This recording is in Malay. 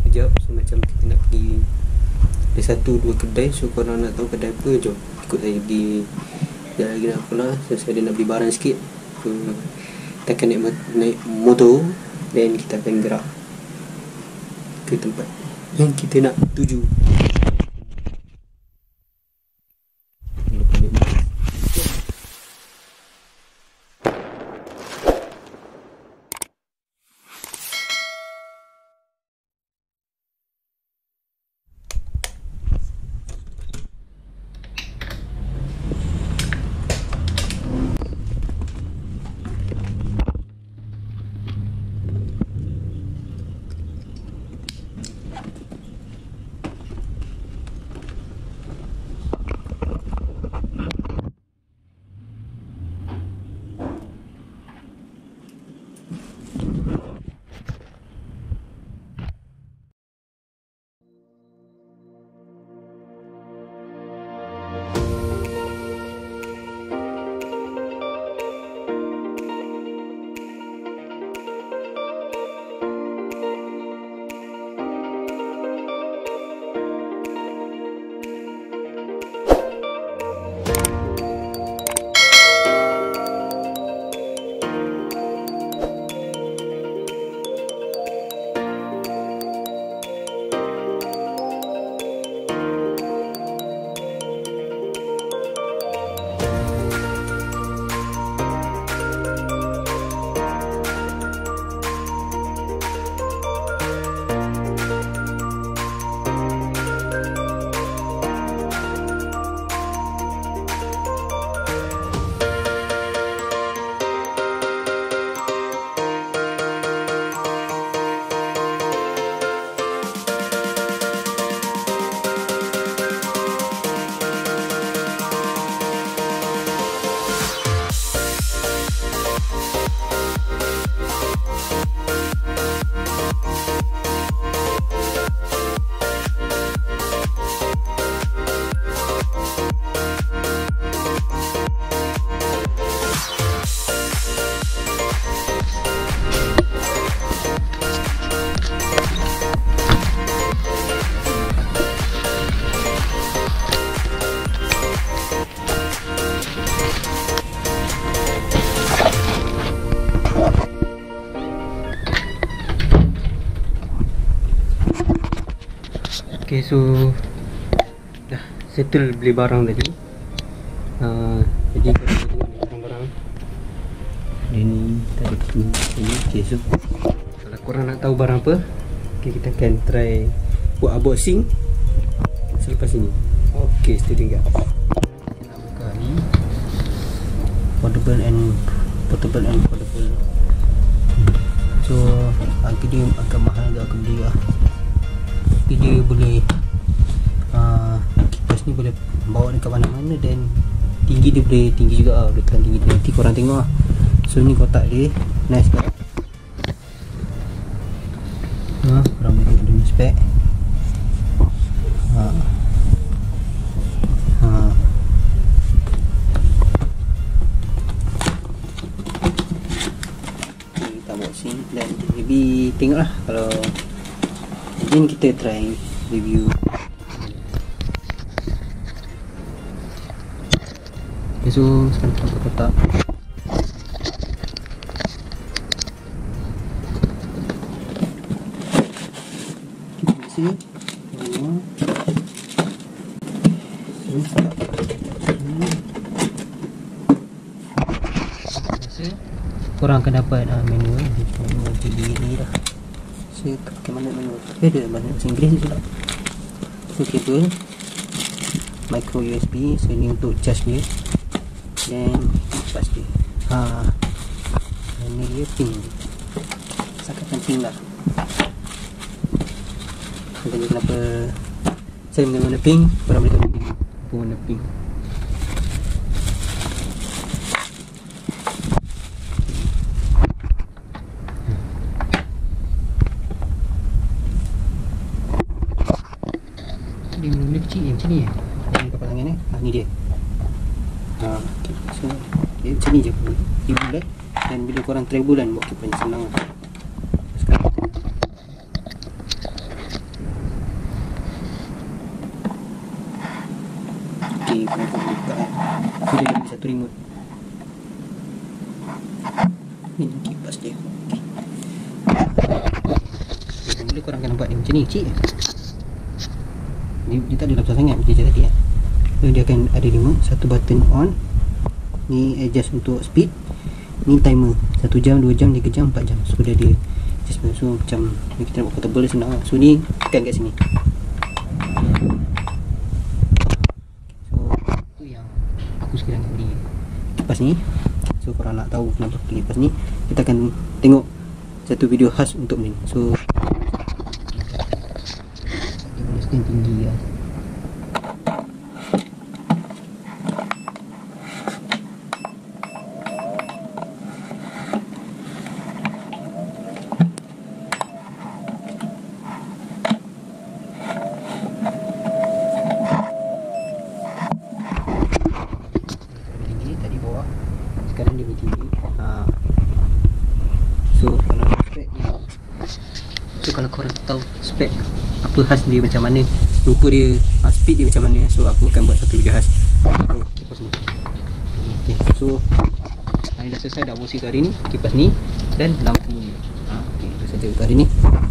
sekejap. So macam kita nak pergi ada 1-2 kedai. So korang nak tahu kedai apa, jom ikut saya pergi. Sekejap lagi nak pulang. So saya ada nak beli barang sikit. So kita akan naik motor, dan kita akan gerak ke tempat yang kita nak tuju. Okay, so dah settle beli barang tadi. Jadi kita tengok barang-barang ini tadi ini. Okay, so kalau korang nak tahu barang apa, okay, kita akan try buat unboxing selepas ini. Okay, stay tuned guys. Kita nak buka ni portable and foldable. So harga dia agak mahal, agak beli lah. Tapi dia boleh kipas ni boleh bawa dekat mana-mana, dan tinggi dia boleh tinggi juga lah, boleh tekan tinggi dia. Nanti korang tengok lah. So ni kotak dia nice kan. Korang boleh tengok dia ni spek. Kita unboxing dan maybe tengok lah. Kalau mungkin kita try review. Okay, so sekarang kita buka kotak. Kita korang akan dapat manual ni dah. Saya ke mana manual? Ada bahasa Inggeris je lah. So kabel micro USB. So ni untuk charge dia, dan kipas dia. Ini dia pin, sakatan pin lah. Jadi kenapa saya menggunakan warna pink, korang boleh tengok apa warna pink. Dia mula kecil macam ni. Ini kapal tangan ni. Ni dia. Okay. So dia macam ni je. Dia bulat, dan bila korang try bulan buat kipas senang lah. remote. Ini kipas dia. Okay. Boleh korang akan nampak dia macam ni, kecil. Dia tak ada besar sangat macam tadi ya. So dia akan ada remote, satu button on. Ni adjust untuk speed. Ni timer 1 jam, 2 jam, 3 jam, 4 jam. So dia ada adjustment. So macam kita nak buat portable senang lah. So ni tekan kat sini. So tu yang aku sekarang beli kipas ni. So korang nak tahu kenapa beli kipas ni, kita akan tengok satu video khas untuk ni. So dia boleh stand tinggi lah. Sekarang dia tinggi. So kalau spek ni, so kalau korang tahu spek apa khas dia macam mana, rupa dia, speed dia macam mana, so aku akan buat satu video khas. Okay, so hari dah selesai dah bersih hari ni, kipas ni dan lampu ni. Okay, itu saja untuk hari ni.